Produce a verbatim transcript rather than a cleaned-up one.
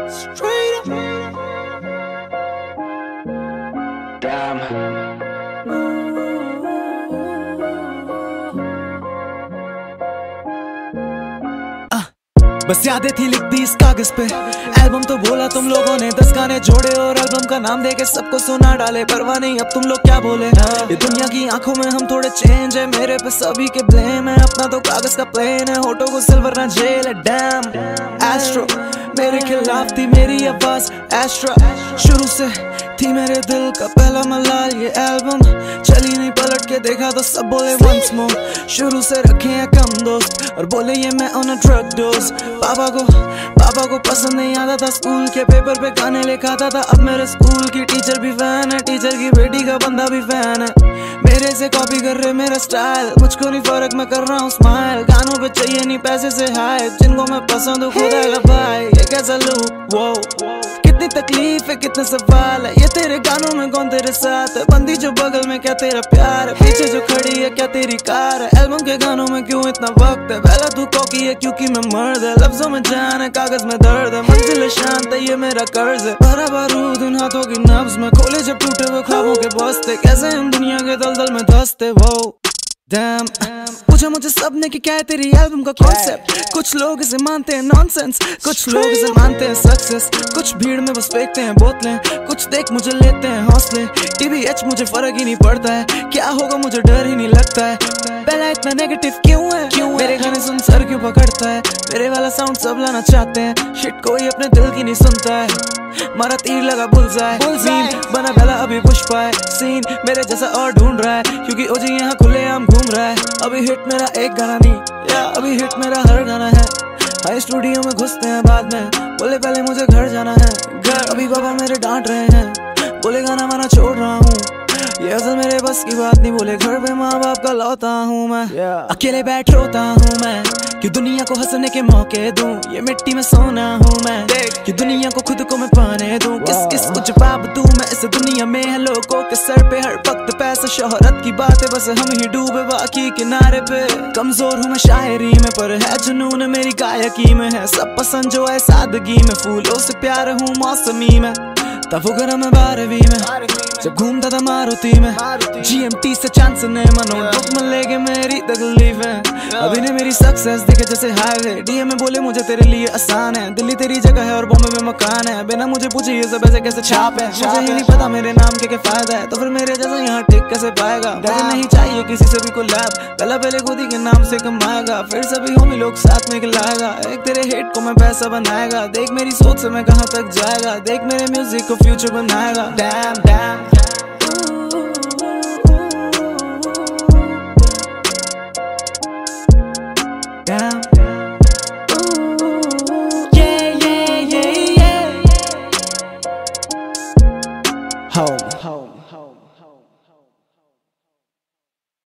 Straight up. Damn. बस यादें थी लिख दी इस कागज पे। एल्बम तो बोला तुम लोगों ने, दस गाने जोड़े और एल्बम का नाम देके सबको सुना डाले। परवाह नहीं अब तुम लोग क्या बोले, ये दुनिया की आंखों में हम थोड़े चेंज है। मेरे पे सभी के ब्लेम है, अपना तो कागज का प्लेन है। होठों को सिल्वर ना जेल है। डैम एस्ट्रो मेरे खिलाफ थी मेरी आवाज। एस्ट्रा शुरू से थी मेरे दिल का पहला मलाल। ये एल्बम चली नहीं, पलट के देखा तो सब बोले वंस मोर। शुरू से रखे हैं कम दोस्त और बोले ये मैं ऑन अ ड्रग डोज। पापा को पापा को पसंद नहीं आता था स्कूल के पेपर पे गाने लिखाता था। अब मेरे स्कूल की टीचर भी फैन है, टीचर की बेटी का बंदा भी फैन है। मेरे से कॉपी कर रहे मेरा स्टाइल, मुझको नहीं फर्क मैं कर रहा हूँ स्माइल। गानों पे चाहिए नहीं पैसे से हाय, जिनको मैं पसंद हूँ खुदा का भाई। ये कैसा लूप वो, कितनी तकलीफ है कितने सवाल है। ये तेरे गानों में कौन तेरे साथ है, बंदी जो बगल में क्या तेरा प्यार है। पीछे जो खड़ी है क्या तेरी कार है। एल्बम के गानों में क्यों इतना वक्त है, पहला तू कॉकी है क्योंकि मैं मर्द है। लफ्जों में जान है कागज में दर्द है, मंजिल शांत है ये मेरा कर्ज है। भरा बारूद इन हाथों की नब्ज में, खोले जब टूटे वो ख्वाबों के बस्ते। कैसे हम दुनिया के दलदल में धंसते वो। Damn, पूछा मुझे सबने कि क्या है तेरी एल्बम का कॉन्सेप्ट। कुछ लोग इसे मानते हैं नॉनसेंस, कुछ लोग इसे मानते हैं सक्सेस। कुछ भीड़ में बस फेंकते हैं बोतलें, कुछ देख मुझे लेते हैं हौसले। टीबीएच मुझे फर्क ही नहीं पड़ता है, क्या होगा मुझे डर ही नहीं लगता है। पहला इतना नेगेटिव क्यों है, क्यों मेरे गाने सुन सर क्यों पकड़ता है। मेरे वाला साउंड सब लाना चाहते हैं, शिट कोई अपने दिल की नहीं सुनता है। मारा तीर लगा बुलजाए, सीन बना पहला अभी पुष्पा है। सीन मेरे जैसा और ढूंढ रहा है, क्योंकि ओजी यहाँ खुले आम घूम रहा है। अभी हिट मेरा एक गाना नहीं, या अभी हिट मेरा हर गाना है। हाई स्टूडियो में घुसते हैं बाद में, बोले पहले मुझे घर जाना है। घर अभी पापा मेरे डांट रहे हैं, बोले गाना माना छोड़ रहा हूँ। ये असल मेरे बस की बात नहीं, बोले घर पे माँ बाप का लौटा हूँ मैं। yeah. अकेले बैठ रोता हूँ मैं, कि दुनिया को हंसने के मौके दूं। ये मिट्टी में सोना हूँ मैं, कि दुनिया को खुद को मैं पाने दूं। किस किस को जवाब दूं मैं इस दुनिया में है लोगों के सर पे हर वक्त पैसा शोहरत की बात है। बस हम ही डूबे बाकी किनारे पे। कमजोर हूँ मैं शायरी में, पर है जुनून मेरी गायकी में है। सब पसंद जो है सादगी में, फूलों से प्यार हूँ मौसमी में। तब वो गरम है बारहवीं में, जब घूमता था मारुति में। जीएमटी से चांस ने मनो बुक में लेके मेरी तकलीफ है। अभी ने मेरी सक्सेस देखे जैसे हाईवे, डीएम में बोले मुझे तेरे लिए आसान है। दिल्ली तेरी जगह है और बॉम्बे में मकान है। बिना मुझे पूछे ये सब ऐसे कैसे छाप है, मुझे ही नहीं पता मेरे नाम के क्या फायदा है। तो फिर मेरे जैसा यहाँ टिक कैसे पाएगा। मुझे नहीं चाहिए किसी से भी कोलैब, पहला पहले खुद ही के नाम से कमाएगा, फिर सभी होमी लोग साथ में खिलाएगा। एक तेरे हिट को मैं पैसा बनाएगा, देख मेरी सोच से मैं कहाँ तक जाएगा। देख मेरे म्यूजिक को फ्यूचर बनाएगा। Damn damn Damn. Ooh, yeah, yeah, yeah, yeah. Home, home.